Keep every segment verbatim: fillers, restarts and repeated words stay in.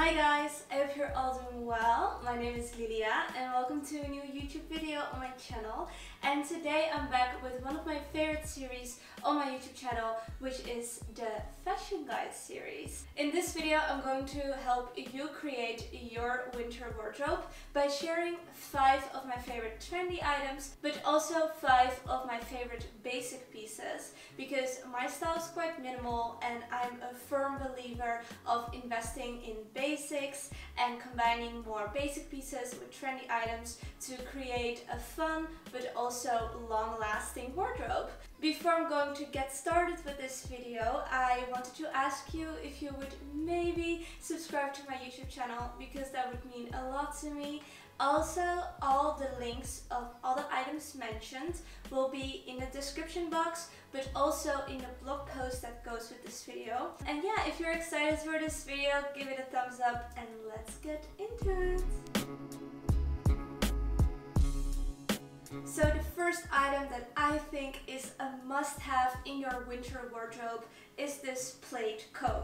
Hi guys, I hope you're all doing well. My name is Lilia and welcome to a new YouTube video on my channel. And today I'm back with one of my favorite series on my YouTube channel, which is the Fashion Guide series. In this video I'm going to help you create your winter wardrobe by sharing five of my favorite trendy items, but also five of my favorite basic pieces, because my style is quite minimal and I'm a firm believer of investing in basics and combining more basic pieces with trendy items to create a fun but also long-lasting wardrobe. Before I'm going to get started with this video, I wanted to ask you if you would maybe subscribe to my YouTube channel, because that would mean a lot to me. Also, all the links of all the items mentioned will be in the description box, but also in the blog post that goes with this video. And yeah, if you're excited for this video, give it a thumbs up and let's get into it. So the first item that I think is a must-have in your winter wardrobe is this plaid coat.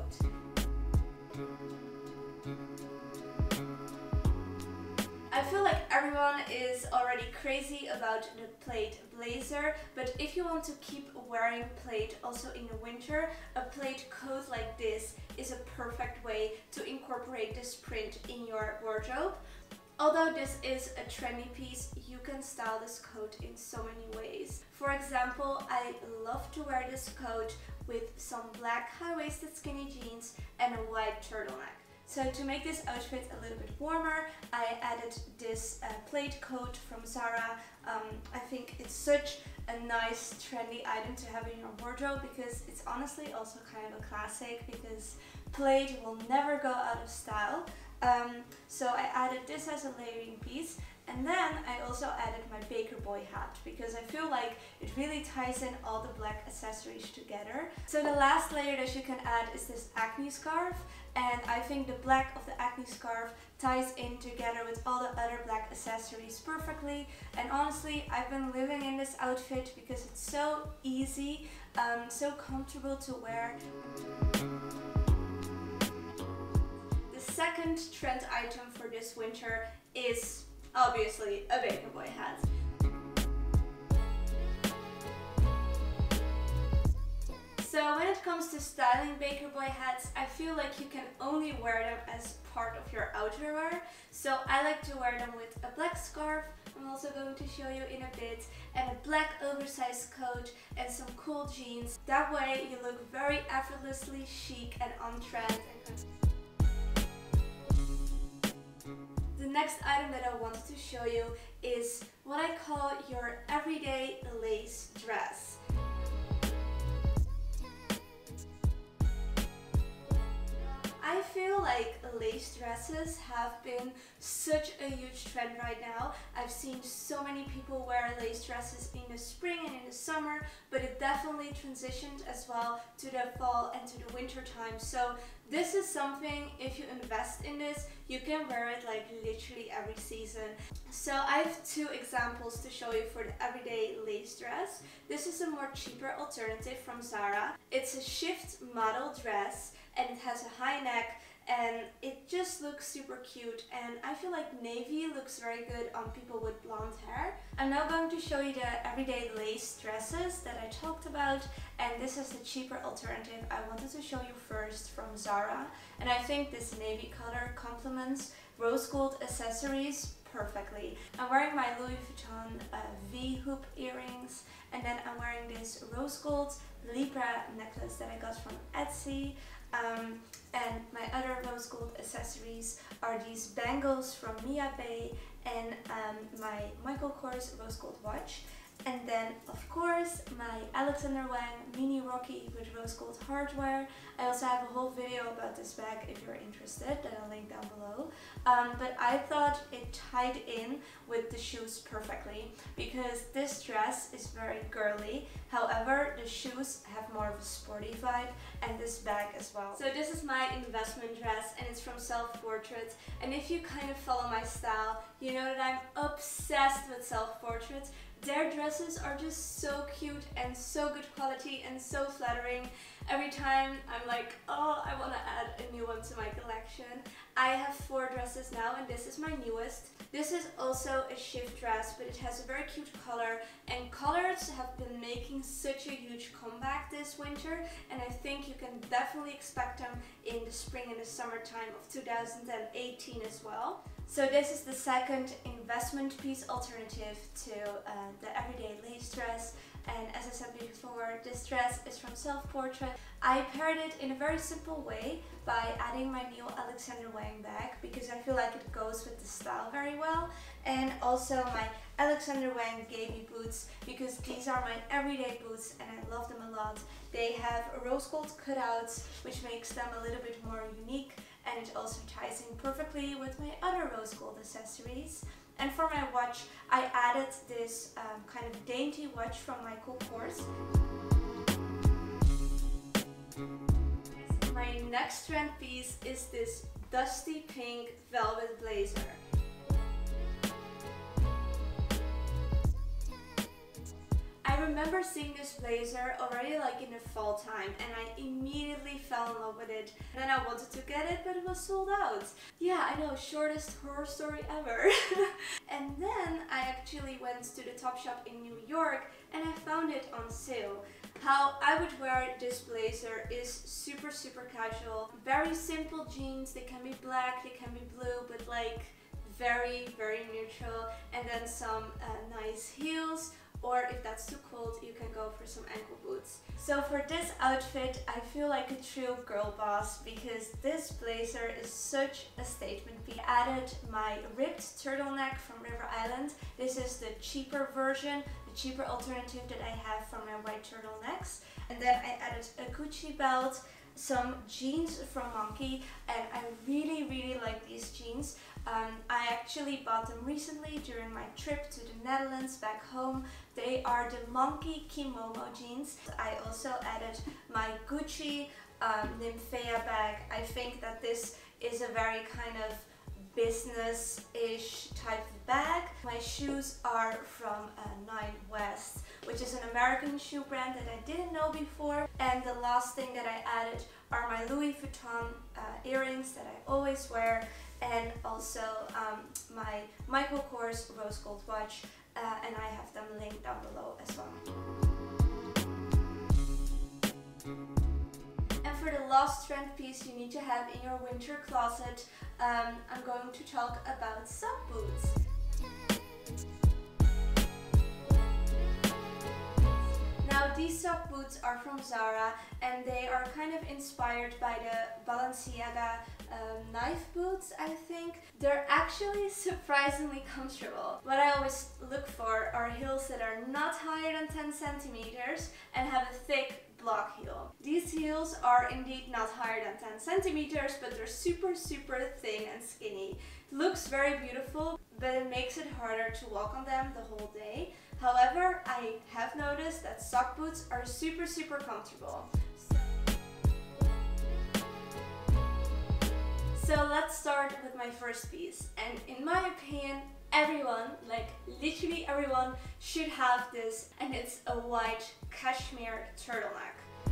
I feel like everyone is already crazy about the plaid blazer, but if you want to keep wearing plaid also in the winter, a plaid coat like this is a perfect way to incorporate this print in your wardrobe. Although this is a trendy piece, you can style this coat in so many ways. For example, I love to wear this coat with some black high-waisted skinny jeans and a white turtleneck. So to make this outfit a little bit warmer, I added this uh, plaid coat from Zara. Um, I think it's such a nice trendy item to have in your wardrobe, because it's honestly also kind of a classic, because plaid will never go out of style. Um, so I added this as a layering piece, and then I also added my Baker Boy hat, because I feel like it really ties in all the black accessories together. So the last layer that you can add is this acne scarf, and I think the black of the acne scarf ties in together with all the other black accessories perfectly. And honestly, I've been living in this outfit because it's so easy, um, so comfortable to wear. The second trend item for this winter is obviously a Baker Boy hat. So when it comes to styling Baker Boy hats, I feel like you can only wear them as part of your outerwear. So I like to wear them with a black scarf, I'm also going to show you in a bit, and a black oversized coat and some cool jeans. That way you look very effortlessly chic and on trend. The next item that I wanted to show you is what I call your everyday lace dress. I feel like lace dresses have been such a huge trend right now. I've seen so many people wear lace dresses in the spring and in the summer, but it definitely transitioned as well to the fall and to the winter time. So this is something, if you invest in this, you can wear it like literally every season. So I have two examples to show you for the everyday lace dress. This is a more cheaper alternative from Zara. It's a shift model dress and it has a high neck and it just looks super cute, and I feel like navy looks very good on people with blonde hair. I'm now going to show you the everyday lace dresses that I talked about, and this is the cheaper alternative I wanted to show you first from Zara. And I think this navy color complements rose gold accessories perfectly. I'm wearing my Louis Vuitton uh, V-hoop earrings, and then I'm wearing this rose gold Libra necklace that I got from Etsy. Um, and my other rose gold accessories are these bangles from Mia Bay and um, my Michael Kors rose gold watch. And then, of course, my Alexander Wang Mini Rocky with rose gold hardware. I also have a whole video about this bag if you're interested, that I'll link down below. Um, but I thought it tied in with the shoes perfectly, because this dress is very girly. However, the shoes have more of a sporty vibe, and this bag as well. So this is my investment dress, and it's from Self Portrait. And if you kind of follow my style, you know that I'm obsessed with self portraits. Their dresses are just so cute and so good quality and so flattering. Every time I'm like, oh, I want to add a new one to my collection. I have four dresses now and this is my newest. This is also a shift dress, but it has a very cute color, and colors have been making such a huge comeback this winter, and I think you can definitely expect them in the spring and the summertime of two thousand eighteen as well. So this is the second investment piece alternative to uh, the everyday lace dress. And as I said before, this dress is from Self Portrait. I paired it in a very simple way by adding my new Alexander Wang bag because I feel like it goes with the style very well. And also my Alexander Wang Gaby boots because these are my everyday boots and I love them a lot. They have rose gold cutouts, which makes them a little bit more unique, and it also ties in perfectly with my other rose gold accessories. And for my watch, I added this um, kind of dainty watch from Michael Kors. My next trend piece is this dusty pink velvet blazer. I remember seeing this blazer already like in the fall time and I immediately fell in love with it. And then I wanted to get it, but it was sold out. Yeah, I know, shortest horror story ever. And then I actually went to the Topshop in New York and I found it on sale. How I would wear this blazer is super super casual. Very simple jeans, they can be black, they can be blue, but like very very neutral. And then some uh, nice heels. Or if that's too cold, you can go for some ankle boots. So for this outfit, I feel like a true girl boss because this blazer is such a statement piece. I added my ribbed turtleneck from River Island. This is the cheaper version, the cheaper alternative that I have from my white turtlenecks. And then I added a Gucci belt, some jeans from Monkey, and I really really like these jeans. Um, I actually bought them recently during my trip to the Netherlands back home. They are the Monkey Kimomo jeans. I also added my Gucci um, Nymphea bag. I think that this is a very kind of business-ish type of bag. My shoes are from uh, Nine West, which is an American shoe brand that I didn't know before. And the last thing that I added are my Louis Vuitton uh, earrings that I always wear, and also um, my Michael Kors rose gold watch, uh, and I have them linked down below as well. And for the last trend piece you need to have in your winter closet, um, I'm going to talk about sock boots. Now these sock boots are from Zara and they are kind of inspired by the Balenciaga um, knife boots, I think. They're actually surprisingly comfortable. What I always look for are heels that are not higher than ten centimeters and have a thick block heel. These heels are indeed not higher than ten centimeters, but they're super super thin and skinny. Looks very beautiful, but it makes it harder to walk on them the whole day. However, I have noticed that sock boots are super super comfortable. So let's start with my first piece, and in my opinion everyone, like literally everyone, should have this, and it's a white cashmere turtleneck.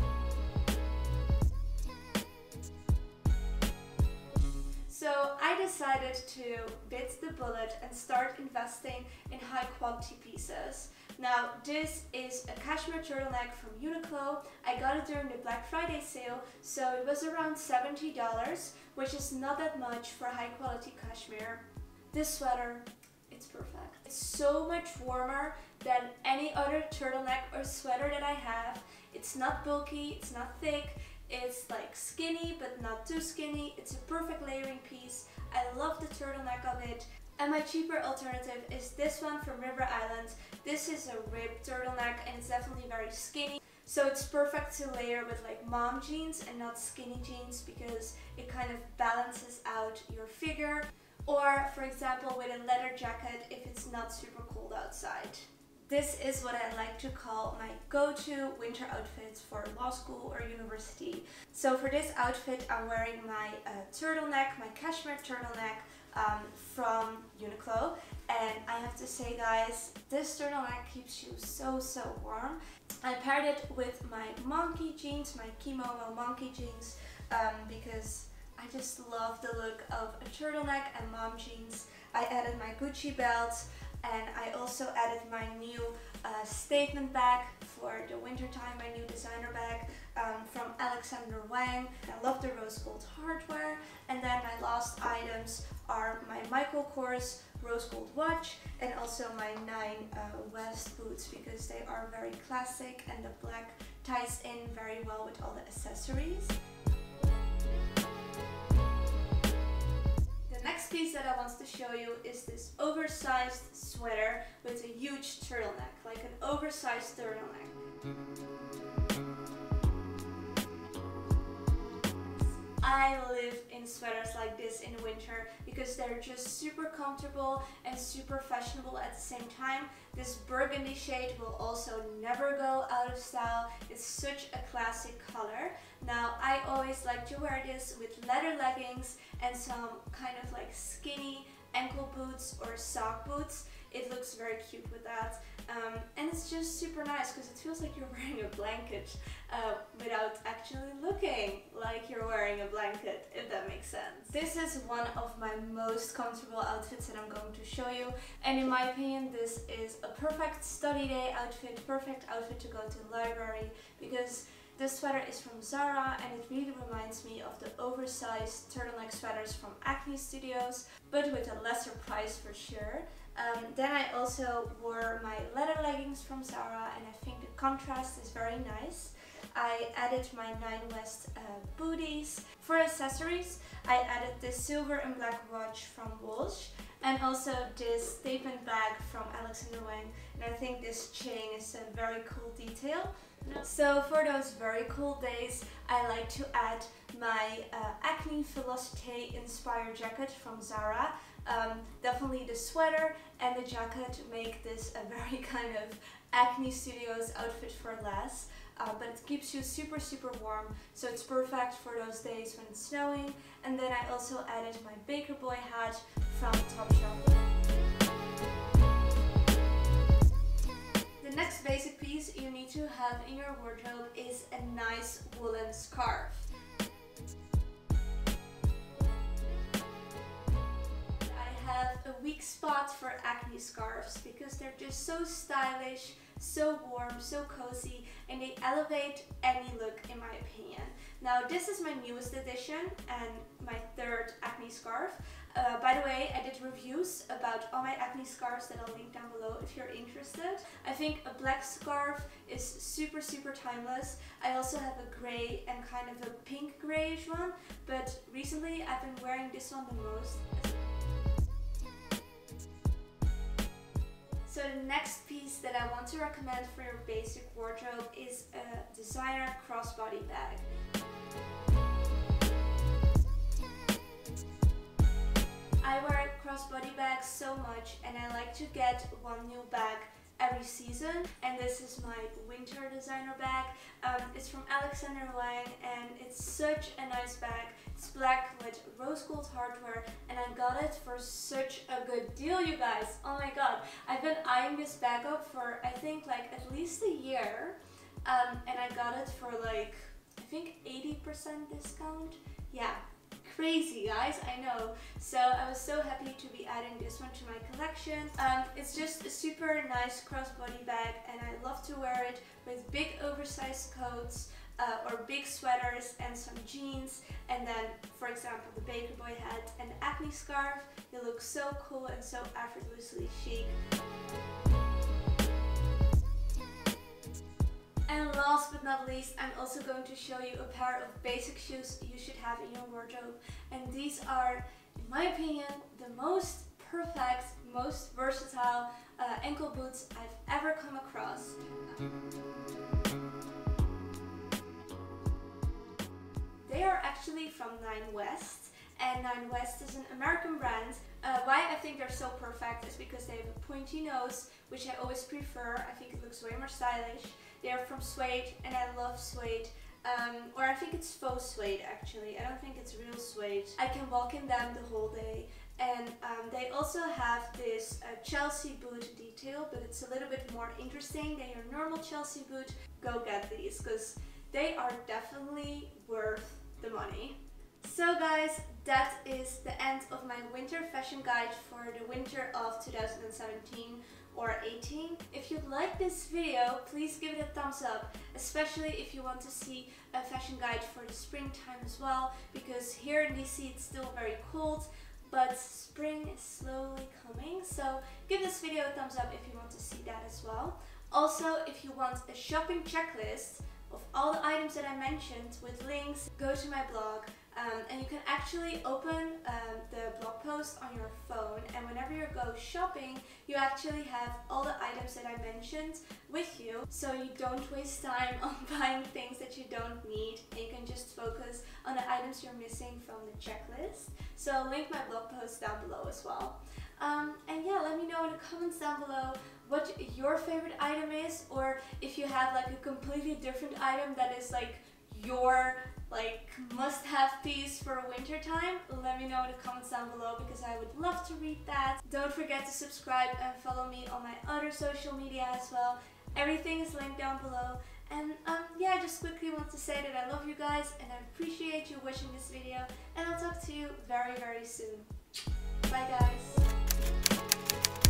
So I decided to bite the bullet and start investing in high quality pieces. Now this is a cashmere turtleneck from Uniqlo. I got it during the Black Friday sale, so it was around seventy dollars, which is not that much for high quality cashmere. This sweater, it's perfect. It's so much warmer than any other turtleneck or sweater that I have. It's not bulky, it's not thick, it's like skinny but not too skinny. It's a perfect layering piece. I love the turtleneck of it. And my cheaper alternative is this one from River Island. This is a ribbed turtleneck and it's definitely very skinny. So it's perfect to layer with like mom jeans and not skinny jeans because it kind of balances out your figure. Or for example with a leather jacket if it's not super cold outside. This is what I like to call my go-to winter outfits for law school or university. So for this outfit I'm wearing my uh, turtleneck, my cashmere turtleneck um, from Uniqlo. and I have to say guys, this turtleneck keeps you so so warm. I paired it with my monkey jeans, my kimono monkey jeans, um, because I just love the look of a turtleneck and mom jeans. I added my Gucci belt, and I also added my new uh, statement bag for the winter time, my new designer bag um, from Alexander Wang. I love the rose gold hardware. And then my last items are my Michael Kors rose gold watch and also my Nine uh, West boots, because they are very classic and the black ties in very well with all the accessories. The next piece that I want to show you is this oversized sweater with a huge turtleneck, like an oversized turtleneck. I live in sweaters like this in winter because they're just super comfortable and super fashionable at the same time. This burgundy shade will also never go out of style. It's such a classic color. Now I always like to wear this with leather leggings and some kind of like skinny ankle boots or sock boots. It looks very cute with that, um, and it's just super nice because it feels like you're wearing a blanket uh, without actually looking like you're wearing a blanket, if that makes sense. This is one of my most comfortable outfits that I'm going to show you, and in my opinion this is a perfect study day outfit, perfect outfit to go to the library, because this sweater is from Zara and it really reminds me of the oversized turtleneck sweaters from Acne Studios, but with a lesser price for sure. Um, then I also wore my leather leggings from Zara, and I think the contrast is very nice. I added my Nine West uh, booties. For accessories, I added this silver and black watch from Walsh, and also this statement bag from Alexander Wang, and I think this chain is a very cool detail. So for those very cold days, I like to add my uh, Acne Velocity inspired jacket from Zara. Um, definitely the sweater and the jacket make this a very kind of Acne Studios outfit for less, uh, but it keeps you super super warm, so it's perfect for those days when it's snowing. And then I also added my Baker Boy hat from Topshop. The next basic piece you need to have in your wardrobe is a nice woolen scarf. I have a weak spot for acne scarves because they're just so stylish, so warm, so cozy, and they elevate any look in my opinion. Now this is my newest addition and my third acne scarf. Uh, by the way, I did reviews about all my acne scarves that I'll link down below if you're interested. I think a black scarf is super super timeless. I also have a grey and kind of a pink greyish one, but recently I've been wearing this one the most. So the next piece that I want to recommend for your basic wardrobe is a designer crossbody bag. I wear crossbody bags so much and I like to get one new bag every season, and this is my winter designer bag. Um, it's from Alexander Wang and it's such a nice bag. It's black with rose gold hardware and I got it for such a good deal, you guys. Oh my god, I've been eyeing this bag up for I think like at least a year, um, and I got it for like I think eighty percent discount. Yeah. Crazy guys, I know. So I was so happy to be adding this one to my collection. Um, it's just a super nice crossbody bag and I love to wear it with big oversized coats uh, or big sweaters and some jeans, and then for example the Baker Boy hat and the acne scarf. They look so cool and so effortlessly chic. And last but not least, I'm also going to show you a pair of basic shoes you should have in your wardrobe. And these are, in my opinion, the most perfect, most versatile uh, ankle boots I've ever come across. They are actually from Nine West, and Nine West is an American brand. Uh, why I think they're so perfect is because they have a pointy nose, which I always prefer. I think it looks way more stylish. They are from suede and I love suede, um, or I think it's faux suede actually. I don't think it's real suede. I can walk in them the whole day And um, they also have this uh, Chelsea boot detail, but it's a little bit more interesting than your normal Chelsea boot. Go get these because they are definitely worth the money. So guys, that is the end of my winter fashion guide for the winter of two thousand seventeen or eighteen. If you like this video, please give it a thumbs up, especially if you want to see a fashion guide for the springtime as well, because here in D C it's still very cold, but spring is slowly coming, so give this video a thumbs up if you want to see that as well. Also, if you want a shopping checklist of all the items that I mentioned with links, go to my blog. Um, and you can actually open um, the blog post on your phone, and whenever you go shopping, you actually have all the items that I mentioned with you, so you don't waste time on buying things that you don't need, and you can just focus on the items you're missing from the checklist. So I'll link my blog post down below as well. Um, and yeah, let me know in the comments down below what your favorite item is, or if you have like a completely different item that is like your like must-have piece for winter time. Let me know in the comments down below because I would love to read that. Don't forget to subscribe and follow me on my other social media as well. Everything is linked down below. And um, yeah, I just quickly want to say that I love you guys and I appreciate you watching this video, and I'll talk to you very very soon. Bye guys.